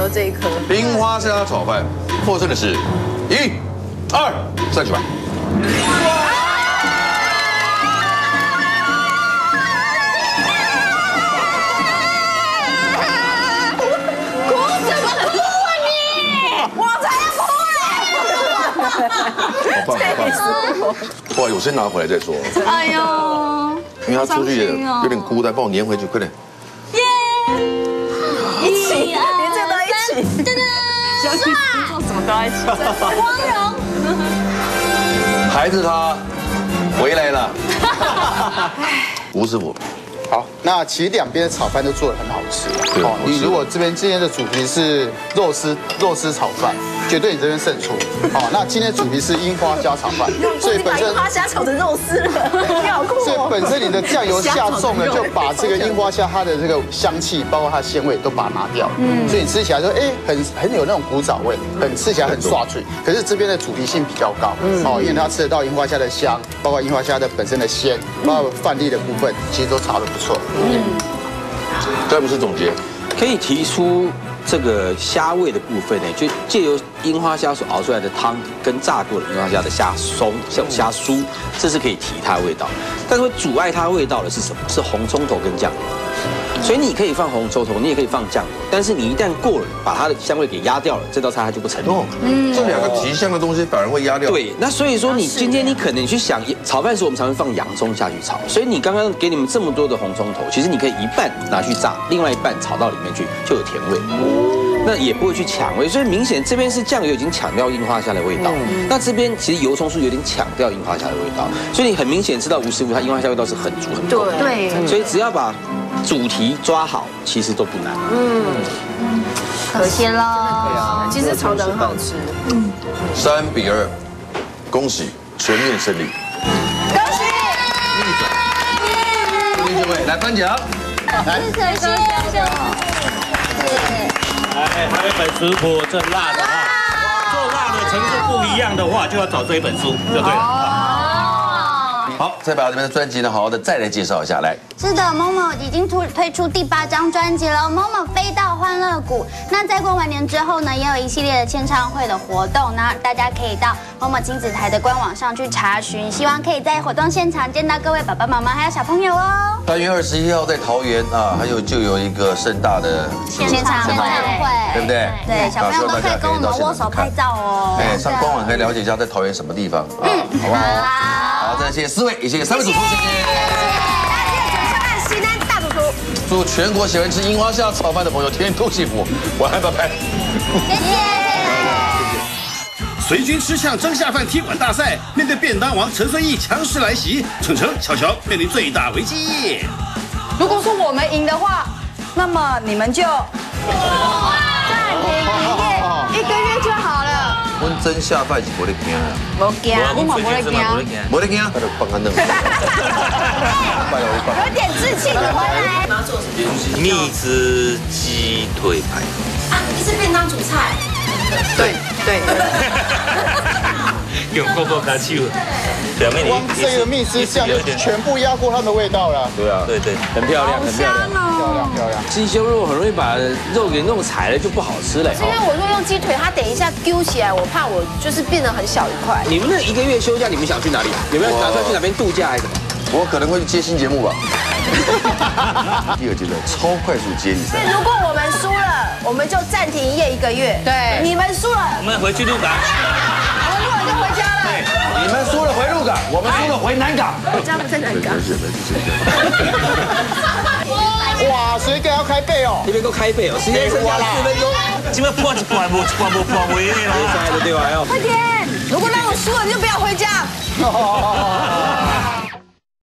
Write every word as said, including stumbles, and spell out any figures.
都这一颗。 樱花虾炒饭获胜的是，一、二、三十万。 哭什么哭啊你？我才要哭嘞！ 好棒，好棒！不好意思，我先拿回来再说。 哎呦， 因为他出去有点孤单，帮我粘回去，快点。 耶！一起，连这都一起，真的，帅，做什么都要一起，光荣。 孩子他回来了。吴师傅。 好，那其实两边的炒饭都做得很好吃。哦，你如果这边今天的主题是肉丝肉丝炒饭，绝对你这边胜出。哦，那今天的主题是樱花虾炒饭，所以本身樱花虾炒成肉丝了，你好酷哦！ 所以本身你的酱油下重了，就把这个樱花虾它的这个香气，包括它的鲜味都把它拿掉。嗯，所以你吃起来说，哎，很很有那种古早味，很吃起来很刷嘴。可是这边的主题性比较高，哦，因为它吃得到樱花虾的香，包括樱花虾的本身的鲜，包括饭粒的部分，其实都炒得不错。 嗯， 詹姆斯总结， 可以提出这个虾味的部分呢，就借由樱花虾所熬出来的汤跟炸过的樱花虾的虾松、像虾酥，这是可以提它的味道。但是会阻碍它味道的是什么？是红葱头跟酱油。所以你可以放红葱头，你也可以放酱油，但是你一旦过了，把它的香味给压掉了，这道菜它就不成立。 嗯，这两个极香的东西反而会压掉。 对，那所以说你今天你可能你去想炒饭时，我们常会放洋葱下去炒，所以你刚刚给你们这么多的红葱头，其实你可以一半拿去炸，另外一半炒到里面去，就有甜味。那也不会去抢味，所以明显这边是酱油已经抢掉樱花虾的味道，那这边其实油葱酥有点抢掉樱花虾的味道，所以你很明显知道吴师傅他樱花虾味道是很足很够的。 对， 所以只要把主题抓好，其实都不难。嗯， 可惜了， 其实炒得很好吃。嗯， 三比二，恭喜全面胜利。 恭喜！ 逆转。恭喜各位来颁奖。 来，谢谢。 来，还有一本食谱，这辣的哈，做辣的程度不一样的话，就要找这一本书，就对了。 好，再把这边的专辑呢，好好的再来介绍一下。来， 是的，Momo 已经推推出第八张专辑了，Momo 飞到欢乐谷。那在过完年之后呢，也有一系列的签唱会的活动，那大家可以到 Momo 亲子台的官网上去查询，希望可以在活动现场见到各位爸爸妈妈还有小朋友哦。 三月二十一号在桃园啊，还有就有一个盛大的签唱会， 对不对？ 对，小朋友都可以跟我们握手拍照哦。 哎，上官网可以了解一下在桃园什么地方啊，好不好？好，再谢谢四位，也谢谢三位主厨，谢谢。 大家记得准时按西南大主厨。 祝全国喜欢吃樱花虾炒饭的朋友天天都幸福，晚安，拜拜。 谢谢。 随军吃相争下饭踢馆大赛，面对便当王陈顺义强势来袭，程程、巧巧面临最大危机。 如果说我们赢的话，那么你们就暂停营业一个月就好了。 我真下饭是不得惊啊， 无惊，我嘛不会惊， 不得惊，他就放安弄。 有点志气的回来。 蜜汁鸡腿排啊，你是便当主菜。 对对。 用够够卡气了，表妹你光这个蜜汁酱就全部压过它们的味道了。 对啊， 对对， 很漂亮，很漂亮， 漂亮漂亮。 鸡胸肉很容易把肉给弄柴了，就不好吃了。 是因为我如果用鸡腿，它等一下揪起来，我怕我就是变得很小一块。 你们那一个月休假，你们想去哪里啊？有没有打算去哪边度假还是什么？ 我可能会去接新节目吧。第二阶段超快速接力赛。 如果我们输了，我们就暂停营业一个月。对，你们输了， 我们回去鹿港。 我们录完就回家了。 你们输了回鹿港，我们输了回南港。 我家不在南港。 哇，谁给要开背哦？ 这边够开背哦，时间剩下四分钟。 这边破一半，无一半无半位了。 对吧？ 快点！如果让我输了，你就不要回家。